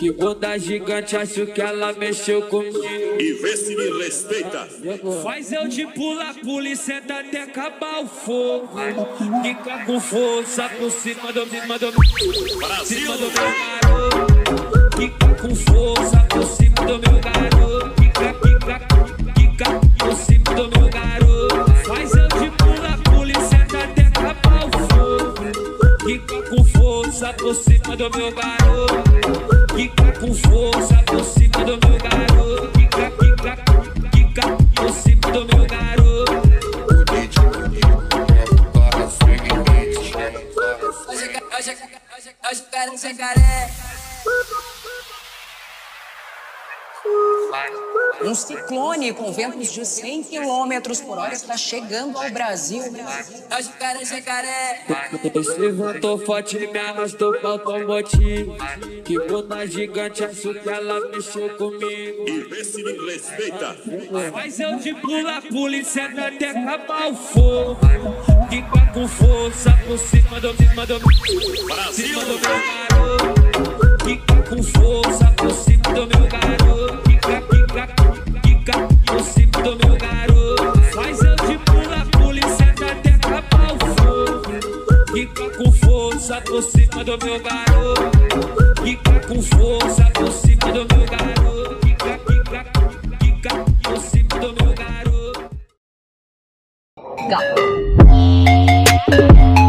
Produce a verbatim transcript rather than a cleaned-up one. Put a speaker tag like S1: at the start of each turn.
S1: Que bunda gigante, acho que ela mexeu comigo.
S2: E vê se me respeita.
S1: Faz eu de pula, pula e senta até acabar o fogo. Fica com força por cima do cima do cima do meu garoto. Fica com força por cima do meu garoto. Fica, fica, fica por cima do meu garoto. Faz eu de pula, pula e senta até acabar o fogo. Fica com força por cima do meu garoto. Fica com força por cima do meu garoto. Fica, fica, fica por cima do meu garoto.
S3: Hoje eu quero um jacaré.
S4: Um ciclone com ventos de cem quilômetros por hora está chegando ao Brasil.
S3: Hoje eu quero um jacaré.
S1: Esse vento forte me arrastou pra automotivo. Que bunda gigante, acho que ela mexeu comigo.
S2: E vê se me respeita.
S1: Faz eu de pula, pula e senta até acabar o fogo. Fica com força por cima do cima do cima do meu garoto. Fica com força por cima do meu garoto. Fica, fica, fica por cima do meu garoto. Faz eu de pula, pula e senta até acabar o fogo. Fica com força por cima do meu garoto. Fica com força por cima do meu garoto. Fica, fica, fica por cima do meu garoto.
S4: Go.